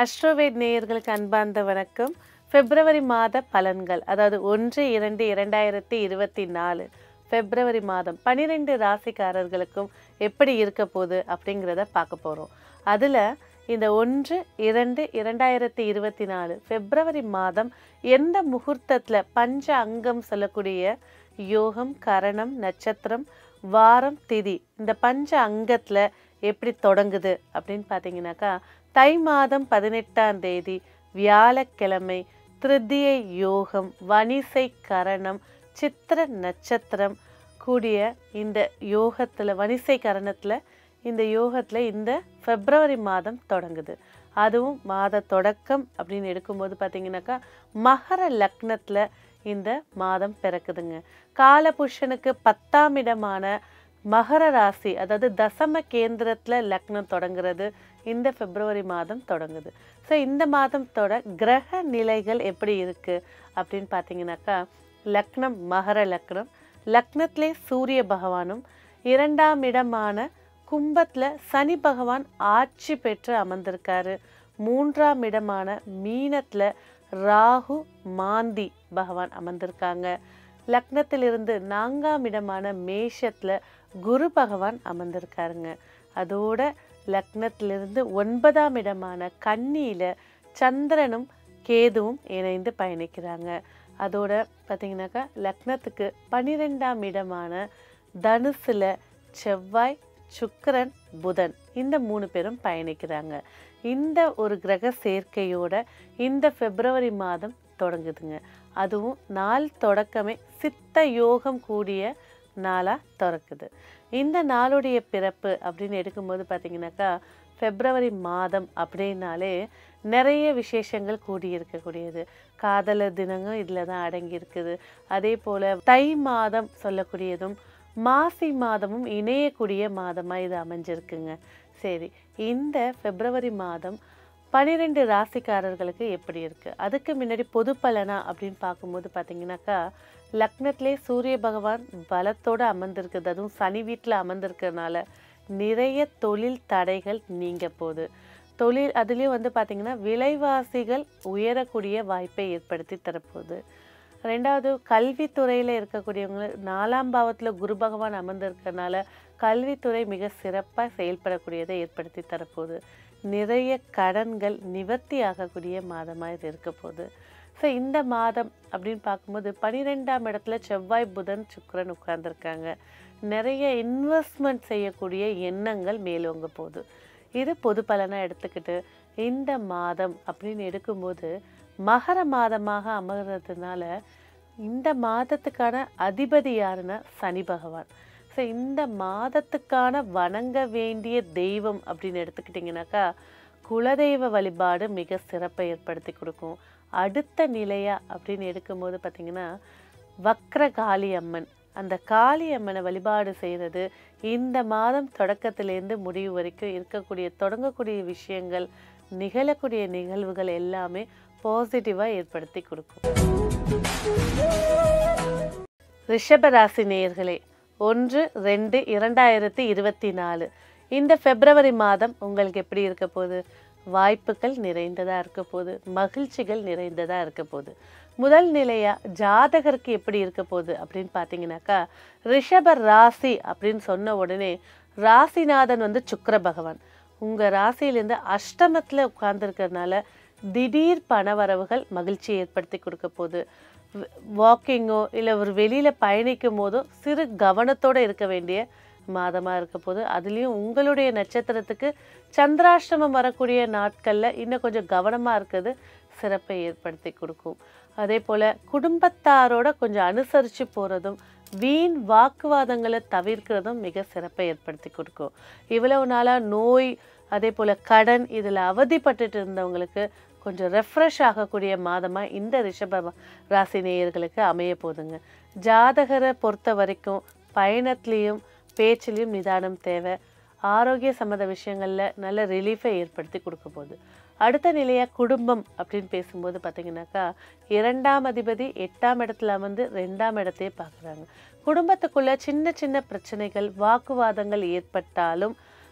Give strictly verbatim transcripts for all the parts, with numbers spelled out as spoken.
அஸ்ட்ரோவேட் நேயர்களுக்கு அன்பார்ந்த வணக்கம். பிப்ரவரி மாத பலன்கள், அதாவது ஒன்று இரண்டு இரண்டாயிரத்தி இருபத்தி நாலு பிப்ரவரி மாதம் பன்னிரெண்டு ராசிக்காரர்களுக்கும் எப்படி இருக்க போகுது அப்படிங்கிறத பார்க்க போகிறோம். அதில் இந்த ஒன்று இரண்டு இரண்டாயிரத்தி இருபத்தி நாலு பிப்ரவரி மாதம் எந்த முகூர்த்தத்தில் பஞ்ச அங்கம் சொல்லக்கூடிய யோகம், கரணம், நட்சத்திரம், வாரம், திதி, இந்த பஞ்ச அங்கத்தில் எப்படி தொடங்குது அப்படின்னு பார்த்தீங்கன்னாக்கா, தை மாதம் பதினெட்டாம் தேதி வியாழக்கிழமை திருதியை யோகம், வணிசை கரணம், சித்திர நட்சத்திரம் கூடிய இந்த யோகத்தில், வணிசை கரணத்தில் இந்த யோகத்தில் இந்த பிப்ரவரி மாதம் தொடங்குது. அதுவும் மாத தொடக்கம் அப்படின்னு எடுக்கும்போது பார்த்தீங்கன்னாக்கா மகர லக்னத்தில் இந்த மாதம் பிறக்குதுங்க. காலபுருஷனுக்கு பத்தாம் இடமான மகர ராசி, அதாவது தசம கேந்திரத்தில் லக்னம் தொடங்குறது இந்த பிப்ரவரி மாதம் தொடங்குது. ஸோ இந்த மாதத்தோட கிரக நிலைகள் எப்படி இருக்குது அப்படின்னு பார்த்தீங்கன்னாக்கா, லக்னம் மகர லக்னம், லக்னத்திலே சூரிய பகவானும், இரண்டாம் இடமான கும்பத்தில் சனி பகவான் ஆட்சி பெற்று அமர்ந்திருக்காரு. மூன்றாம் இடமான மீனத்தில் ராகு மாந்தி பகவான் அமர்ந்திருக்காங்க. லக்னத்திலிருந்து நான்காம் இடமான மேஷத்தில் குரு பகவான் அமர்ந்திருக்காருங்க. அதோட லக்னத்திலிருந்து ஒன்பதாம் இடமான கன்னியில் சந்திரனும் கேதுவும் இணைந்து பயணிக்கிறாங்க. அதோட பார்த்தீங்கன்னாக்கா லக்னத்துக்கு பன்னிரெண்டாம் இடமான தனுசில் செவ்வாய், சுக்கிரன், புதன் இந்த மூணு பேரும் பயணிக்கிறாங்க. இந்த ஒரு கிரக சேர்க்கையோட இந்த பிப்ரவரி மாதம் தொடங்குதுங்க. அதுவும் நாள் தொடக்கமே சித்த யோகம் கூடிய நாளாக திறக்குது. இந்த நாளுடைய பிறப்பு அப்படின்னு எடுக்கும்போது பார்த்தீங்கன்னாக்கா, பிப்ரவரி மாதம் அப்படின்னாலே நிறைய விசேஷங்கள் கூடியிருக்கக்கூடியது. காதலர் தினமும் இதில் தான் அடங்கியிருக்குது. அதே போல் தை மாதம் சொல்லக்கூடியதும் மாசி மாதமும் இணையக்கூடிய மாதமாக இது அமைஞ்சிருக்குங்க. சரி, இந்த பிப்ரவரி மாதம் பன்னிரெண்டு ராசிக்காரர்களுக்கு எப்படி இருக்குது? அதுக்கு முன்னாடி பொது பலனா அப்படின்னு பார்க்கும்போது பார்த்தீங்கன்னாக்கா, லக்னத்திலே சூரிய பகவான் பலத்தோடு அமர்ந்திருக்குது. அதுவும் சனி வீட்டில் அமர்ந்திருக்கிறதுனால நிறைய தொழில் தடைகள் நீங்க போகுது. தொழில் அதுலேயும் வந்து பார்த்திங்கன்னா விலைவாசிகள் உயரக்கூடிய வாய்ப்பை ஏற்படுத்தி தரப்போகுது. ரெண்டாவது, கல்வித்துறையில் இருக்கக்கூடியவங்க நாலாம் பாவத்தில் குரு பகவான் அமர்ந்திருக்கிறதுனால கல்வித்துறை மிக சிறப்பாக செயல்படக்கூடியதை ஏற்படுத்தி தரப்போகுது. நிறைய கடன்கள் நிவர்த்தி ஆகக்கூடிய மாதமாக இது இருக்க போகுது. ஸோ இந்த மாதம் அப்படின்னு பார்க்கும்போது பன்னிரெண்டாம் இடத்துல செவ்வாய், புதன், சுக்கிரன் உட்கார்ந்துருக்காங்க. நிறைய இன்வெஸ்ட்மெண்ட் செய்யக்கூடிய எண்ணங்கள் மேலோங்க போகுது. இது பொது பலனாக எடுத்துக்கிட்டு இந்த மாதம் அப்படின்னு எடுக்கும்போது மகர மாதமாக அமர்றதுனால இந்த மாதத்துக்கான அதிபதி யாருன்னா சனி பகவான். ஸோ இந்த மாதத்துக்கான வணங்க வேண்டிய தெய்வம் அப்படின்னு எடுத்துக்கிட்டிங்கனாக்கா, குலதெய்வ வழிபாடு மிக சிறப்பை ஏற்படுத்தி கொடுக்கும். அடுத்த நிலையா அப்படின்னு எடுக்கும்போது பார்த்திங்கன்னா வக்ர காளி அம்மன், அந்த காளி அம்மனை வழிபாடு செய்கிறது இந்த மாதம் தொடக்கத்திலேருந்து முடிவு வரைக்கும் இருக்கக்கூடிய தொடங்கக்கூடிய விஷயங்கள், நிகழக்கூடிய நிகழ்வுகள் எல்லாமே பாசிட்டிவாக ஏற்படுத்தி கொடுக்கும். ரிஷபராசி நேயர்களே, ஒன்று ரெண்டு இரண்டாயிரத்தி இருபத்தி நாலு இந்த பிப்ரவரி மாதம் உங்களுக்கு எப்படி இருக்க போகுது? வாய்ப்புகள் நிறைந்ததாக இருக்க போகுது, மகிழ்ச்சிகள் நிறைந்ததாக இருக்க போகுது. முதல் நிலையாக ஜாதகருக்கு எப்படி இருக்க போகுது அப்படின்னு பார்த்தீங்கன்னாக்கா, ரிஷப ராசி அப்படின்னு சொன்ன உடனே ராசிநாதன் வந்து சுக்கிர பகவான் உங்கள் ராசியிலேருந்து அஷ்டமத்தில் உட்கார்ந்துருக்கிறதுனால திடீர் பணவரவுகள் மகிழ்ச்சியை ஏற்படுத்தி கொடுக்க போகுது. வாக்கிங்கோ இல்லை ஒரு வெளியில் பயணிக்கும் போதோ சிறு கவனத்தோடு இருக்க வேண்டிய மாதமாக இருக்க போது. அதுலேயும் உங்களுடைய நட்சத்திரத்துக்கு சந்திராஷ்டமம் வரக்கூடிய நாட்களில் இன்னும் கொஞ்சம் கவனமாக இருக்கிறது சிறப்பை ஏற்படுத்தி கொடுக்கும். அதே போல் குடும்பத்தாரோட கொஞ்சம் அனுசரித்து போகிறதும் வீண் வாக்குவாதங்களை தவிர்க்கிறதும் மிக சிறப்பை ஏற்படுத்தி கொடுக்கும். இவ்வளவு நாளாக நோய், அதே போல் கடன் இதில் அவதிப்பட்டுட்டு இருந்தவங்களுக்கு கொஞ்சம் ரெஃப்ரெஷ் ஆகக்கூடிய மாதமாக இந்த ரிஷப ராசி நேயர்களுக்கு அமைய போதுங்க. ஜாதகரை பொறுத்த வரைக்கும் பயணத்துலேயும் பேச்சிலையும் நிதானம் தேவை. ஆரோக்கிய சம்மந்த விஷயங்களில் நல்ல ரிலீஃபை ஏற்படுத்தி கொடுக்க போகுது. அடுத்த நிலையாக குடும்பம் அப்படின்னு பேசும்போது பார்த்திங்கனாக்கா, இரண்டாம் அதிபதி எட்டாம் இடத்துல அமர்ந்து ரெண்டாம் இடத்தையே பார்க்குறாங்க. குடும்பத்துக்குள்ளே சின்ன சின்ன பிரச்சனைகள், வாக்குவாதங்கள் ஏற்பட்டாலும்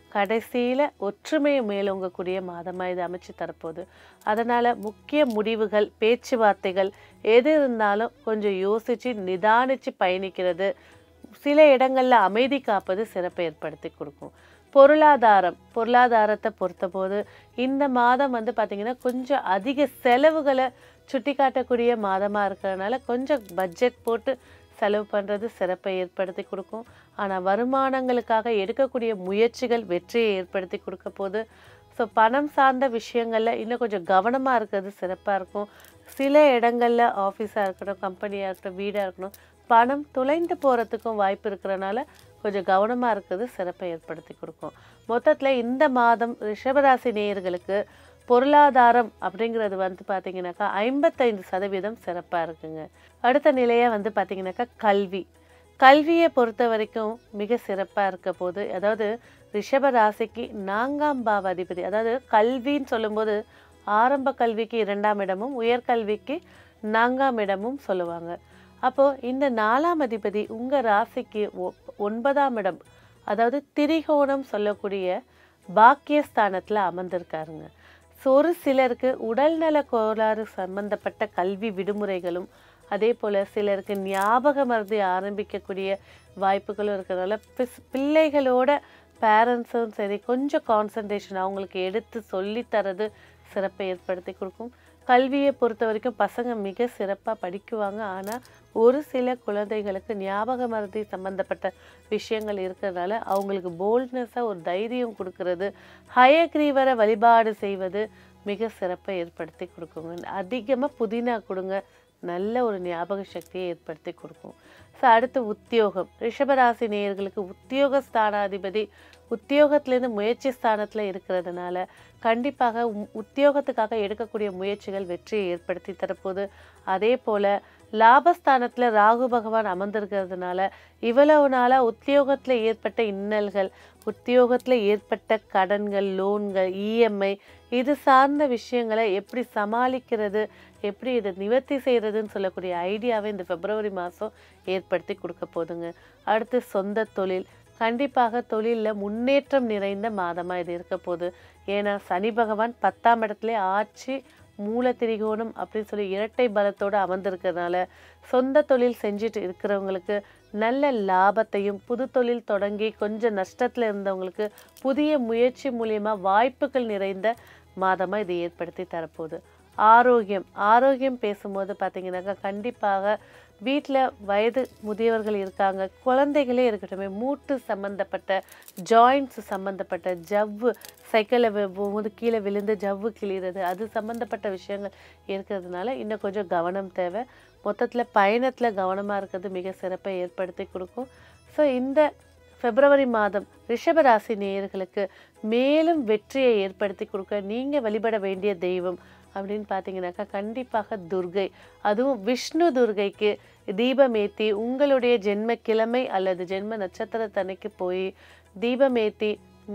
கடைசியில் ஒற்றுமையை மேலோங்கக்கூடிய மாதமாக இது அமைச்சு தரப்போகுது. அதனால் முக்கிய முடிவுகள், பேச்சுவார்த்தைகள் எது இருந்தாலும் கொஞ்சம் யோசித்து நிதானித்து பயணிக்கிறது, சில இடங்களில் அமைதி காப்பது சிறப்பை ஏற்படுத்தி கொடுக்கும். பொருளாதாரம் பொருளாதாரத்தை பொறுத்தபோது இந்த மாதம் வந்து பார்த்திங்கன்னா கொஞ்சம் அதிக செலவுகளை சுட்டி காட்டக்கூடிய மாதமாக இருக்கிறதுனால கொஞ்சம் பட்ஜெட் போட்டு செலவு பண்ணுறது சிறப்பை ஏற்படுத்தி கொடுக்கும். ஆனால் வருமானங்களுக்காக எடுக்கக்கூடிய முயற்சிகள் வெற்றியை ஏற்படுத்தி கொடுக்க போது. ஸோ பணம் சார்ந்த விஷயங்களில் இன்னும் கொஞ்சம் கவனமாக இருக்கிறது சிறப்பாக இருக்கும். சில இடங்களில் ஆஃபீஸாக இருக்கட்டும், கம்பெனியாக இருக்கட்டும், வீடாக இருக்கணும், பணம் தொலைந்து போகிறதுக்கும் வாய்ப்பு இருக்கிறனால கொஞ்சம் கவனமாக இருக்கிறது சிறப்பை ஏற்படுத்தி கொடுக்கும். மொத்தத்தில் இந்த மாதம் ரிஷபராசி நேயர்களுக்கு பொருளாதாரம் அப்படிங்கிறது வந்து பார்த்திங்கனாக்கா ஐம்பத்தைந்து சதவீதம் சிறப்பாக இருக்குங்க. அடுத்த நிலையாக வந்து பார்த்திங்கனாக்கா கல்வி கல்வியை பொறுத்த வரைக்கும் மிக சிறப்பாக இருக்க போது. அதாவது ரிஷபராசிக்கு நான்காம் பாவ அதிபதி, அதாவது கல்வின்னு சொல்லும்போது ஆரம்ப கல்விக்கு இரண்டாம் இடமும் உயர்கல்விக்கு நான்காம் இடமும் சொல்லுவாங்க. அப்போது இந்த நாலாம் அதிபதி உங்கள் ராசிக்கு ஒன்பதாம் இடம், அதாவது திரிகோணம் சொல்லக்கூடிய பாக்கியஸ்தானத்தில் அமர்ந்திருக்காருங்க. ஸோ ஒரு சிலருக்கு உடல்நல கோளாறு சம்பந்தப்பட்ட கல்வி விடுமுறைகளும், அதே போல் சிலருக்கு ஞாபக மருதி ஆரம்பிக்கக்கூடிய வாய்ப்புகளும் இருக்கிறதால பிள்ளைகளோட பேரண்ட்ஸும் சரி கொஞ்சம் கான்சன்ட்ரேஷன் அவங்களுக்கு எடுத்து சொல்லித்தரது சிறப்பை ஏற்படுத்தி கொடுக்கும். கல்வியை பொறுத்த வரைக்கும் பசங்க மிக சிறப்பாக படிக்குவாங்க. ஆனால் ஒரு சில குழந்தைகளுக்கு ஞாபக மருதி சம்மந்தப்பட்ட விஷயங்கள் இருக்கிறதுனால அவங்களுக்கு போல்ட்னஸாக ஒரு தைரியம் கொடுக்கறது, ஹயக்ரீவரை வழிபாடு செய்வது மிக சிறப்பை ஏற்படுத்தி கொடுக்குங்க. அதிகமாக புதினா கொடுங்க, நல்ல ஒரு ஞாபக சக்தியை ஏற்படுத்தி கொடுக்கும். ஸோ அடுத்து உத்தியோகம். ரிஷபராசி நேயர்களுக்கு உத்தியோக ஸ்தானாதிபதி உத்தியோகத்திலேருந்து முயற்சி ஸ்தானத்தில் இருக்கிறதுனால கண்டிப்பாக உத்தியோகத்துக்காக எடுக்கக்கூடிய முயற்சிகள் வெற்றியை ஏற்படுத்தி தரப்போகுது. அதே போல் லாபஸ்தானத்தில் ராகு பகவான் அமர்ந்திருக்கிறதுனால இவ்வளவு நாளாக உத்தியோகத்தில் ஏற்பட்ட இன்னல்கள், உத்தியோகத்தில் ஏற்பட்ட கடன்கள், லோன்கள், இஎம்ஐ இது சார்ந்த விஷயங்களை எப்படி சமாளிக்கிறது, எப்படி இதை நிவர்த்தி செய்கிறதுன்னு சொல்லக்கூடிய ஐடியாவை இந்த பிப்ரவரி மாதம் ஏற்படுத்தி கொடுக்க போதுங்க. அடுத்து சொந்த தொழில். கண்டிப்பாக தொழிலில் முன்னேற்றம் நிறைந்த மாதமாக இது இருக்க போகுது. ஏன்னா சனி பகவான் பத்தாம் இடத்துல ஆட்சி மூல திரிகோணம் அப்படின்னு சொல்லி இரட்டை பலத்தோடு அமர்ந்திருக்கிறதுனால சொந்த தொழில் செஞ்சுட்டு இருக்கிறவங்களுக்கு நல்ல லாபத்தையும், புது தொழில் தொடங்கி கொஞ்சம் நஷ்டத்தில் இருந்தவங்களுக்கு புதிய முயற்சி மூலியமாக வாய்ப்புகள் நிறைந்த மாதமாக இது ஏற்படுத்தி தரப்போகுது. ஆரோக்கியம் ஆரோக்கியம் பேசும்போது பார்த்திங்கனாக்கா கண்டிப்பாக வீட்டில் வயது முதியவர்கள் இருக்காங்க, குழந்தைகளே இருக்கட்டும், மூட்டு சம்மந்தப்பட்ட ஜாயிண்ட்ஸ் சம்மந்தப்பட்ட ஜவ்வு சைக்கிளில் போகும்போது கீழே விழுந்து ஜவ்வு கிளிகிறது அது சம்மந்தப்பட்ட விஷயங்கள் இருக்கிறதுனால இன்னும் கொஞ்சம் கவனம் தேவை. மொத்தத்தில் பயணத்தில் கவனமாக இருக்கிறது மிக சிறப்பை ஏற்படுத்தி கொடுக்கும். ஸோ இந்த பிப்ரவரி மாதம் ரிஷபராசி நேயர்களுக்கு மேலும் வெற்றியை ஏற்படுத்தி கொடுக்க நீங்கள் வழிபட வேண்டிய தெய்வம் அப்படின்னு பார்த்தீங்கன்னாக்கா கண்டிப்பாக துர்கை, அதுவும் விஷ்ணு துர்கைக்கு தீபமேத்தி உங்களுடைய ஜென்ம கிழமை அல்லது ஜென்ம நட்சத்திரத்தன்னைக்கு போய் தீபமேத்தி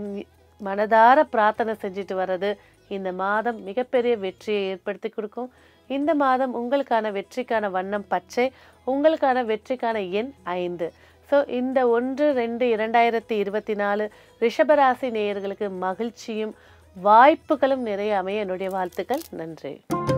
மனதார பிரார்த்தனை செஞ்சுட்டு வர்றது இந்த மாதம் மிகப்பெரிய வெற்றியை ஏற்படுத்தி கொடுக்கும். இந்த மாதம் உங்களுக்கான வெற்றிக்கான வண்ணம் பச்சை, உங்களுக்கான வெற்றிக்கான எண் ஐந்து. ஸோ இந்த ஒன்று ரெண்டு இரண்டாயிரத்தி இருபத்தி நாலு ரிஷபராசி நேயர்களுக்கு மகிழ்ச்சியும் வாய்ப்புகளும் நிறைய அமைய என்னுடைய வாழ்த்துக்கள். நன்றி.